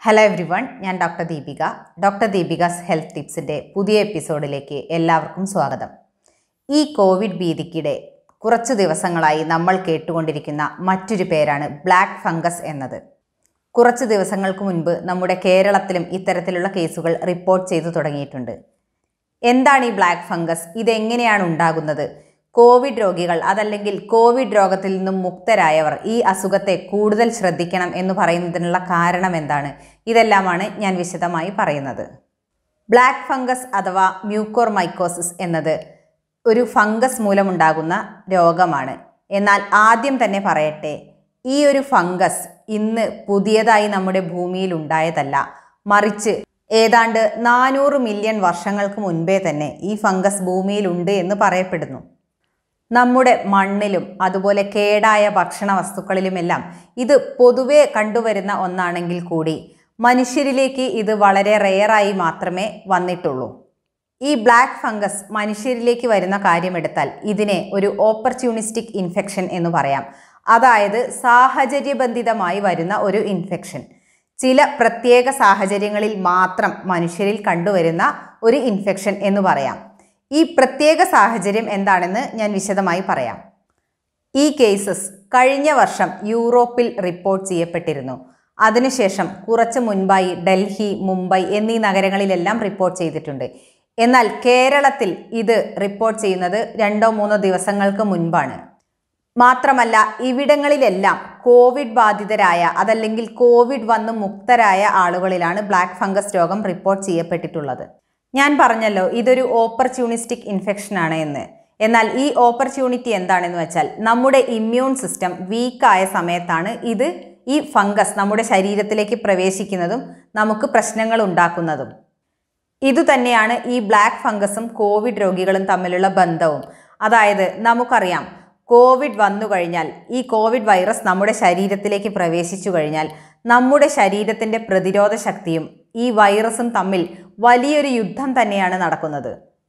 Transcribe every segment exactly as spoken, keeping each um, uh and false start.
Hello everyone, ഞാൻ doctor Deepika. Doctor Deepika's health ടിപ്സിൻ്റെ പുതിയ എപ്പിസോഡിലേക്ക് എല്ലാവർക്കും സ്വാഗതം. ഈ കോവിഡ് ഭീതിക്കിടെ കുറച്ചു ദിവസങ്ങളായി നമ്മൾ കേട്ടുകൊണ്ടിരിക്കുന്ന മറ്റൊരു പേരാണ് ബ്ലാക്ക് ഫംഗസ് എന്നത്. കുറച്ച് ദിവസങ്ങൾക്ക് മുൻപ് നമ്മുടെ കേരളത്തിലും ഇത്തരത്തിലുള്ള കേസുകൾ റിപ്പോർട്ട് ചെയ്തു തുടങ്ങിയിട്ടുണ്ട്. എന്താണ് ഈ ബ്ലാക്ക് ഫംഗസ്? ഇതെങ്ങനെയാണ് ഉണ്ടാകുന്നത്? കോവിഡ് രോഗികൾ അതല്ലെങ്കിൽ കോവിഡ് രോഗത്തിൽ നിന്നും മുക്തരായവർ ഈ അസുഖത്തെ കൂടുതൽ ശ്രദ്ധിക്കണം എന്ന് പറയുന്നതിനുള്ള കാരണം എന്താണ്? ഇതെല്ലാമാണ് ഞാൻ വിശദമായി പറയുന്നത്. ബ്ലാക്ക് ഫംഗസ് അഥവാ മ്യൂക്കോർമൈക്കോസിസ് എന്നത് ഒരു ഫംഗസ് മൂലമുണ്ടാകുന്ന രോഗമാണ്. എന്നാൽ ആദ്യം തന്നെ പറയട്ടെ, ഈ ഒരു ഫംഗസ് ഇന്ന് പുതിയതായി നമ്മുടെ ഭൂമിയിൽ ഉണ്ടായതല്ല, മറിച്ച് ഏതാണ്ട് നാനൂറ് മില്യൺ വർഷങ്ങൾക്ക് മുൻപേ തന്നെ ഈ ഫംഗസ് ഭൂമിയിലുണ്ട് എന്ന് പറയപ്പെടുന്നു. നമ്മുടെ മണ്ണിലും അതുപോലെ കേടായ ഭക്ഷണ വസ്തുക്കളിലുമെല്ലാം ഇത് പൊതുവെ കണ്ടുവരുന്ന ഒന്നാണെങ്കിൽ കൂടി മനുഷ്യരിലേക്ക് ഇത് വളരെ റെയറായി മാത്രമേ വന്നിട്ടുള്ളൂ. ഈ ബ്ലാക്ക് ഫംഗസ് മനുഷ്യരിലേക്ക് വരുന്ന കാര്യമെടുത്താൽ ഇതിനെ ഒരു ഓപ്പർച്യൂണിസ്റ്റിക് ഇൻഫെക്ഷൻ എന്ന് പറയാം. അതായത് സാഹചര്യബന്ധിതമായി വരുന്ന ഒരു ഇൻഫെക്ഷൻ. ചില പ്രത്യേക സാഹചര്യങ്ങളിൽ മാത്രം മനുഷ്യരിൽ കണ്ടുവരുന്ന ഒരു ഇൻഫെക്ഷൻ എന്ന് പറയാം. ഈ പ്രത്യേക സാഹചര്യം എന്താണെന്ന് ഞാൻ വിശദമായി പറയാം. ഈ കേസസ് കഴിഞ്ഞ വർഷം യൂറോപ്പിൽ റിപ്പോർട്ട് ചെയ്യപ്പെട്ടിരുന്നു. അതിനുശേഷം കുറച്ച് മുൻപായി ഡൽഹി, മുംബൈ എന്നീ നഗരങ്ങളിലെല്ലാം റിപ്പോർട്ട് ചെയ്തിട്ടുണ്ട്. എന്നാൽ കേരളത്തിൽ ഇത് റിപ്പോർട്ട് ചെയ്യുന്നത് രണ്ടോ മൂന്നോ ദിവസങ്ങൾക്ക് മുൻപാണ്. മാത്രമല്ല ഇവിടങ്ങളിലെല്ലാം കോവിഡ് ബാധിതരായ അതല്ലെങ്കിൽ കോവിഡ് വന്ന് മുക്തരായ ആളുകളിലാണ് ബ്ലാക്ക് ഫംഗസ് രോഗം റിപ്പോർട്ട് ചെയ്യപ്പെട്ടിട്ടുള്ളത്. ഞാൻ പറഞ്ഞല്ലോ ഇതൊരു ഓപ്പർച്യൂണിസ്റ്റിക് ഇൻഫെക്ഷൻ ആണ് എന്ന്. എന്നാൽ ഈ ഓപ്പർച്യൂണിറ്റി എന്താണെന്ന് വെച്ചാൽ നമ്മുടെ ഇമ്മ്യൂൺ സിസ്റ്റം വീക്കായ സമയത്താണ് ഇത് ഈ ഫംഗസ് നമ്മുടെ ശരീരത്തിലേക്ക് പ്രവേശിക്കുന്നതും നമുക്ക് പ്രശ്നങ്ങൾ ഉണ്ടാക്കുന്നതും. ഇതുതന്നെയാണ് ഈ ബ്ലാക്ക് ഫംഗസും കോവിഡ് രോഗികളും തമ്മിലുള്ള ബന്ധവും. അതായത് നമുക്കറിയാം, കോവിഡ് വന്നു കഴിഞ്ഞാൽ ഈ കോവിഡ് വൈറസ് നമ്മുടെ ശരീരത്തിലേക്ക് പ്രവേശിച്ചു കഴിഞ്ഞാൽ നമ്മുടെ ശരീരത്തിൻ്റെ പ്രതിരോധ ശക്തിയും ഈ വൈറസും തമ്മിൽ വലിയൊരു യുദ്ധം തന്നെയാണ് നടക്കുന്നത്.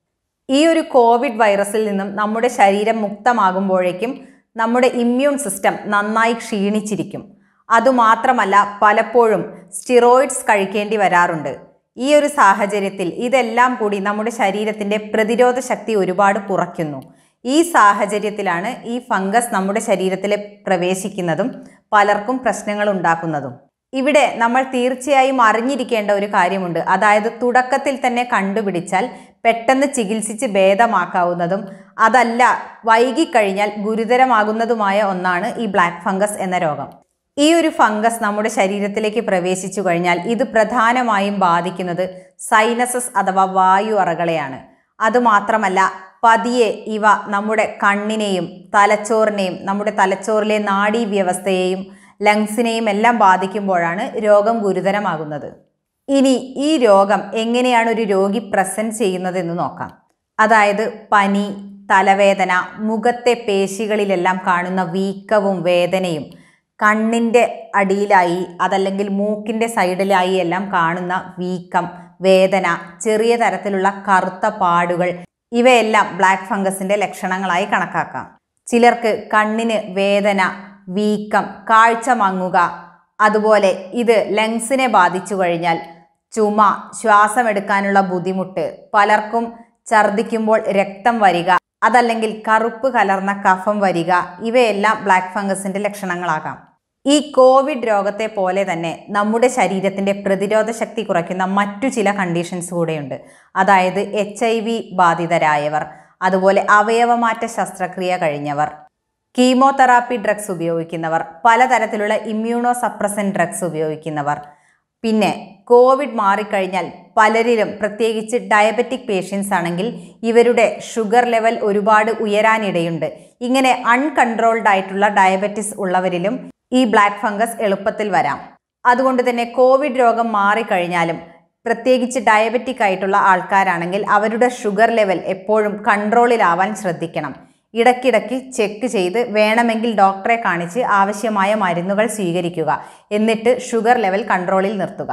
ഈ ഒരു കോവിഡ് വൈറസിൽ നിന്നും നമ്മുടെ ശരീരം മുക്തമാകുമ്പോഴേക്കും നമ്മുടെ ഇമ്മ്യൂൺ സിസ്റ്റം നന്നായി ക്ഷീണിച്ചിരിക്കും. അതുമാത്രമല്ല പലപ്പോഴും സ്റ്റിറോയിഡ്സ് കഴിക്കേണ്ടി വരാറുണ്ട്. ഈ ഒരു സാഹചര്യത്തിൽ ഇതെല്ലാം കൂടി നമ്മുടെ ശരീരത്തിൻ്റെ പ്രതിരോധ ശക്തി ഒരുപാട് കുറയ്ക്കുന്നു. ഈ സാഹചര്യത്തിലാണ് ഈ ഫംഗസ് നമ്മുടെ ശരീരത്തിൽ പ്രവേശിക്കുന്നതും പലർക്കും പ്രശ്നങ്ങൾ ഉണ്ടാക്കുന്നതും. ഇവിടെ നമ്മൾ തീർച്ചയായും അറിഞ്ഞിരിക്കേണ്ട ഒരു കാര്യമുണ്ട്. അതായത് തുടക്കത്തിൽ തന്നെ കണ്ടുപിടിച്ചാൽ പെട്ടെന്ന് ചികിത്സിച്ച് ഭേദമാക്കാവുന്നതും അതല്ല വൈകിക്കഴിഞ്ഞാൽ ഗുരുതരമാകുന്നതുമായ ഒന്നാണ് ഈ ബ്ലാക്ക് ഫംഗസ് എന്ന രോഗം. ഈ ഒരു ഫംഗസ് നമ്മുടെ ശരീരത്തിലേക്ക് പ്രവേശിച്ചു കഴിഞ്ഞാൽ ഇത് പ്രധാനമായും ബാധിക്കുന്നത് സൈനസസ് അഥവാ വായു അറകളെയാണ്. അതുമാത്രമല്ല പതിയെ ഇവ നമ്മുടെ കണ്ണിനെയും തലച്ചോറിനെയും നമ്മുടെ തലച്ചോറിലെ നാഡീവ്യവസ്ഥയെയും ലങ്സിനെയും എല്ലാം ബാധിക്കുമ്പോഴാണ് രോഗം ഗുരുതരമാകുന്നത്. ഇനി ഈ രോഗം എങ്ങനെയാണ് ഒരു രോഗി പ്രസന്റ് ചെയ്യുന്നതെന്ന് നോക്കാം. അതായത് പനി, തലവേദന, മുഖത്തെ പേശികളിലെല്ലാം കാണുന്ന വീക്കവും വേദനയും, കണ്ണിൻ്റെ അടിയിലായി അതല്ലെങ്കിൽ മൂക്കിൻ്റെ സൈഡിലായി എല്ലാം കാണുന്ന വീക്കം, വേദന, ചെറിയ തരത്തിലുള്ള കറുത്ത പാടുകൾ, ഇവയെല്ലാം ബ്ലാക്ക് ഫംഗസിൻ്റെ ലക്ഷണങ്ങളായി കണക്കാക്കാം. ചിലർക്ക് കണ്ണിന് വേദന, വീക്കം, കാഴ്ച മങ്ങുക, അതുപോലെ ഇത് ലങ്സിനെ ബാധിച്ചു കഴിഞ്ഞാൽ ചുമ, ശ്വാസമെടുക്കാനുള്ള ബുദ്ധിമുട്ട്, പലർക്കും ഛർദ്ദിക്കുമ്പോൾ രക്തം വരിക, അതല്ലെങ്കിൽ കറുപ്പ് കലർന്ന കഫം വരിക, ഇവയെല്ലാം ബ്ലാക്ക് ഫംഗസിൻ്റെ ലക്ഷണങ്ങളാകാം. ഈ കോവിഡ് രോഗത്തെ പോലെ തന്നെ നമ്മുടെ ശരീരത്തിൻ്റെ പ്രതിരോധ ശക്തി കുറയ്ക്കുന്ന മറ്റു ചില കണ്ടീഷൻസ് കൂടെയുണ്ട്. അതായത് എച്ച് ഐ വി ബാധിതരായവർ, അതുപോലെ അവയവമാറ്റ ശസ്ത്രക്രിയ കഴിഞ്ഞവർ, കീമോതെറാപ്പി ഡ്രഗ്സ് ഉപയോഗിക്കുന്നവർ, പലതരത്തിലുള്ള ഇമ്മ്യൂണോ സപ്രസൻ ഡ്രഗ്സ് ഉപയോഗിക്കുന്നവർ, പിന്നെ കോവിഡ് മാറിക്കഴിഞ്ഞാൽ പലരിലും പ്രത്യേകിച്ച് ഡയബറ്റിക് പേഷ്യൻസ് ആണെങ്കിൽ ഇവരുടെ ഷുഗർ ലെവൽ ഒരുപാട് ഉയരാനിടയുണ്ട്. ഇങ്ങനെ അൺകൺട്രോൾഡ് ആയിട്ടുള്ള ഡയബറ്റിസ് ഉള്ളവരിലും ഈ ബ്ലാക്ക് ഫംഗസ് എളുപ്പത്തിൽ വരാം. അതുകൊണ്ട് തന്നെ കോവിഡ് രോഗം മാറിക്കഴിഞ്ഞാലും പ്രത്യേകിച്ച് ഡയബറ്റിക് ആയിട്ടുള്ള ആൾക്കാരാണെങ്കിൽ അവരുടെ ഷുഗർ ലെവൽ എപ്പോഴും കൺട്രോളിലാവാൻ ശ്രദ്ധിക്കണം. ഇടയ്ക്കിടയ്ക്ക് ചെക്ക് ചെയ്ത് വേണമെങ്കിൽ ഡോക്ടറെ കാണിച്ച് ആവശ്യമായ മരുന്നുകൾ സ്വീകരിക്കുക. എന്നിട്ട് ഷുഗർ ലെവൽ കൺട്രോളിൽ നിർത്തുക.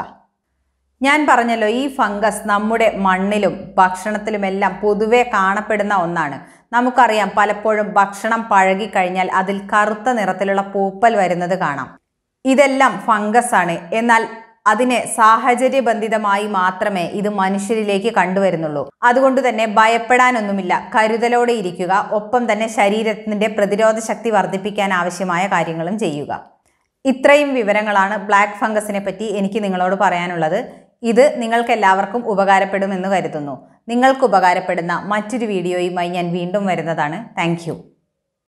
ഞാൻ പറഞ്ഞല്ലോ ഈ ഫംഗസ് നമ്മുടെ മണ്ണിലും ഭക്ഷണത്തിലുമെല്ലാം പൊതുവെ കാണപ്പെടുന്ന ഒന്നാണ്. നമുക്കറിയാം പലപ്പോഴും ഭക്ഷണം പഴകിക്കഴിഞ്ഞാൽ അതിൽ കറുത്ത നിറത്തിലുള്ള പൂപ്പൽ വരുന്നത് കാണാം. ഇതെല്ലാം ഫംഗസ് ആണ്. എന്നാൽ അതിനെ സാഹചര്യബന്ധിതമായി മാത്രമേ ഇത് മനുഷ്യരിലേക്ക് കണ്ടുവരുന്നുള്ളൂ. അതുകൊണ്ട് തന്നെ ഭയപ്പെടാനൊന്നുമില്ല. കരുതലോടെ ഇരിക്കുക. ഒപ്പം തന്നെ ശരീരത്തിന്റെ പ്രതിരോധ ശക്തി വർദ്ധിപ്പിക്കാൻ ആവശ്യമായ കാര്യങ്ങളും ചെയ്യുക. ഇത്രയും വിവരങ്ങളാണ് ബ്ലാക്ക് ഫംഗസിനെ പറ്റി എനിക്ക് നിങ്ങളോട് പറയാനുള്ളത്. ഇത് നിങ്ങൾക്ക് എല്ലാവർക്കും ഉപകാരപ്പെടുമെന്ന് കരുതുന്നു. നിങ്ങൾക്ക് ഉപകാരപ്പെടുന്ന മറ്റൊരു വീഡിയോയുമായി ഞാൻ വീണ്ടും വരുന്നതാണ്. താങ്ക്